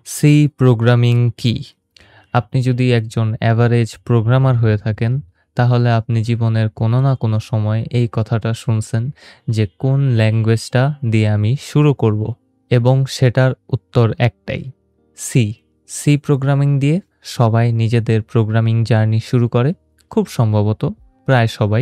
C programming কি? আপনি যদি একজন এভারেজ প্রোগ্রামার হয়ে থাকেন, তাহলে আপনি জীবনের কোনো না কোনো সময় এই কথাটা শুনছেন যে কোন ল্যাঙ্গুয়েজটা দিয়ে আমি শুরু করব? এবং সেটার উত্তর একটাই, সি। সি প্রোগ্রামিং দিয়ে সবাই নিজেদের প্রোগ্রামিং জার্নি শুরু করে। খুব সম্ভবত প্রায় সবাই।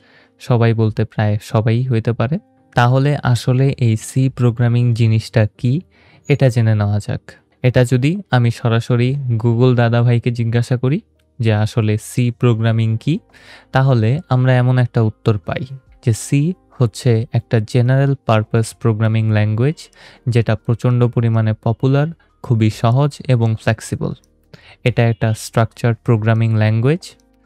সবাই বলতে প্রায় সবাই হইতে পারে। তাহলে আসলে এই সি প্রোগ্রামিং জিনিসটা কি? এটা জেনে নেওয়া যাক। এটা যদি আমি সরাসরি গুগল দাদাভাইকে জিজ্ঞাসা করি যে আসলে সি প্রোগ্রামিং কি? তাহলে আমরা এমন একটা উত্তর পাই যে সি হচ্ছে একটা জেনারেল পারপাস প্রোগ্রামিং ল্যাঙ্গুয়েজ, যেটা প্রচণ্ড পরিমাণে পপুলার, খুবই সহজ এবং ফ্লেক্সিবল। এটা একটা স্ট্রাকচার্ড প্রোগ্রামিং ল্যাঙ্গুয়েজ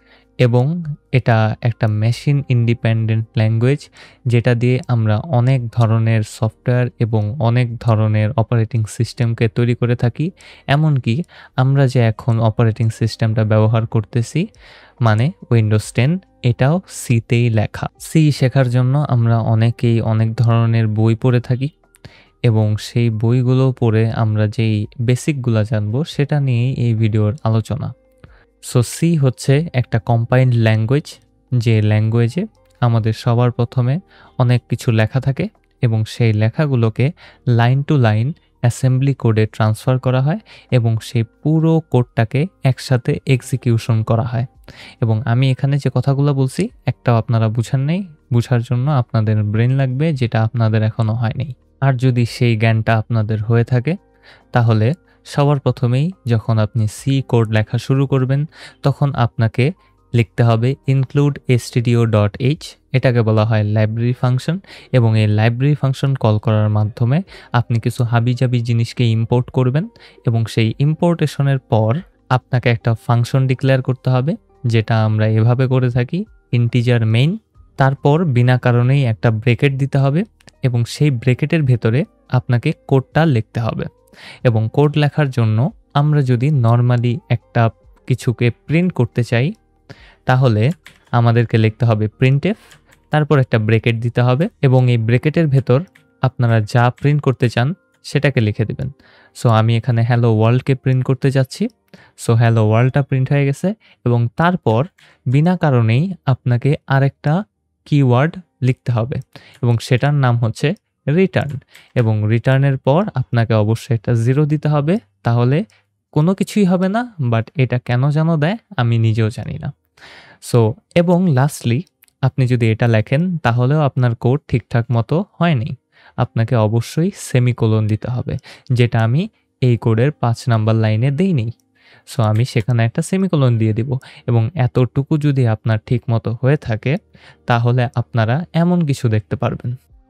এবং এটা একটা মেশিন ইন্ডিপেন্ডেন্ট ল্যাঙ্গুয়েজ, যেটা দিয়ে আমরা অনেক ধরনের সফটওয়্যার এবং অনেক ধরনের অপারেটিং সিস্টেমকে তৈরি করে থাকি। এমনকি আমরা যে এখন অপারেটিং সিস্টেমটা ব্যবহার করতেছি, মানে উইন্ডোজ 10, এটাও সিতেই লেখা। সি শেখার জন্য আমরা অনেকেই অনেক ধরনের বই পড়ে থাকি এবং সেই বইগুলো পড়ে আমরা যেই বেসিকগুলো জানবো সেটা নিয়েই এই ভিডিওর আলোচনা। সো সি হচ্ছে একটা কম্পাইন্ড ল্যাঙ্গুয়েজ, যে ল্যাঙ্গুয়েজে আমাদের সবার প্রথমে অনেক কিছু লেখা থাকে এবং সেই লেখাগুলোকে লাইন টু লাইন অ্যাসেম্বলি কোডে ট্রান্সফার করা হয় এবং সেই পুরো কোডটাকে একসাথে এক্সিকিউশন করা হয়। এবং আমি এখানে যে কথাগুলো বলছি একটাও আপনারা বুঝেন নাই, বুঝার জন্য আপনাদের ব্রেন লাগবে, যেটা আপনাদের এখনো হয়নি। আর যদি সেই জ্ঞানটা আপনাদের হয়ে থাকে, তাহলে সবার প্রথমেই যখন আপনি সি কোড লেখা শুরু করবেন, তখন আপনাকে লিখতে হবে include stdio.h। এটাকে বলা হয় লাইব্রেরি ফাংশন এবং এই লাইব্রেরি ফাংশন কল করার মাধ্যমে আপনি কিছু হাবিজাবি জিনিসকে ইম্পোর্ট করবেন এবং সেই ইম্পোর্টেশনের পর আপনাকে একটা ফাংশন ডিক্লেয়ার করতে হবে, যেটা আমরা এভাবে করে থাকি, ইন্টিজার মেইন। তারপর বিনা কারণেই একটা ব্রেকেট দিতে হবে এবং সেই ব্রেকেটের ভেতরে আপনাকে কোডটা লিখতে হবে। এবং কোড লেখার জন্য আমরা যদি নর্মালি একটা কিছুকে প্রিন্ট করতে চাই, তাহলে আমাদেরকে লিখতে হবে প্রিন্টএফ, তারপর একটা ব্রেকেট দিতে হবে এবং এই ব্রেকেটের ভেতর আপনারা যা প্রিন্ট করতে চান সেটাকে লিখে দেবেন। সো আমি এখানে হ্যালো ওয়ার্ল্ডকে প্রিন্ট করতে যাচ্ছি। সো হ্যালো ওয়ার্ল্ডটা প্রিন্ট হয়ে গেছে এবং তারপর বিনা কারণেই আপনাকে আরেকটা কিওয়ার্ড লিখতে হবে এবং সেটার নাম হচ্ছে রিটার্ন। এবং রিটার্নের পর আপনাকে অবশ্যই একটা 0 দিতে হবে, তাহলে কোনো কিছুই হবে না, বাট এটা কেন যেন দেয় আমি নিজেও জানি না। সো এবং লাস্টলি আপনি যদি এটা লেখেন তাহলেও আপনার কোড ঠিকঠাক মতো হয়নি, আপনাকে অবশ্যই সেমিকোলন দিতে হবে, যেটা আমি এই কোডের 5 নাম্বার লাইনে দেইনি। সো আমি সেখানে একটা সেমিকোলন দিয়ে দিব এবং এতটুকু যদি আপনার ঠিক মতো হয়ে থাকে, তাহলে আপনারা এমন কিছু দেখতে পারবেন।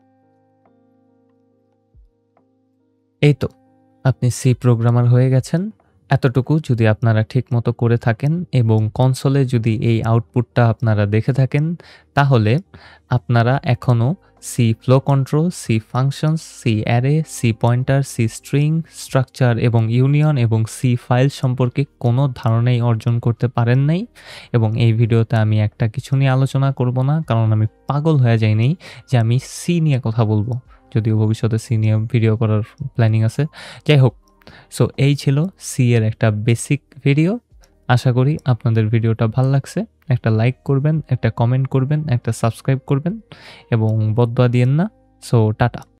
এই তো, আপনি সি প্রোগ্রামার হয়ে গেছেন। এতটুকু যদি আপনারা ঠিকমতো করে থাকেন এবং কনসোলে যদি এই আউটপুটটা আপনারা দেখে থাকেন, তাহলে আপনারা এখনও C flow control, C functions, C array, C pointer, C string, structure এবং ইউনিয়ন এবং সি ফাইল সম্পর্কে কোনো ধারণাই অর্জন করতে পারেন নাই। এবং এই ভিডিওতে আমি একটা কিছু নিয়ে আলোচনা করব না, কারণ আমি পাগল হয়ে যাইনি যে আমি সি নিয়ে কথা বলবো, যদিও ভবিষ্যতে সি নিয়ে ভিডিও করার প্ল্যানিং আছে। যাই হোক, সো এই ছিল সি এর একটা বেসিক ভিডিও। আশা করি আপনাদের ভিডিওটা ভালো লাগছে। একটা লাইক করবেন, একটা কমেন্ট করবেন, একটা সাবস্ক্রাইব করবেন এবং বদদোয়া দিয়েন না। So tata.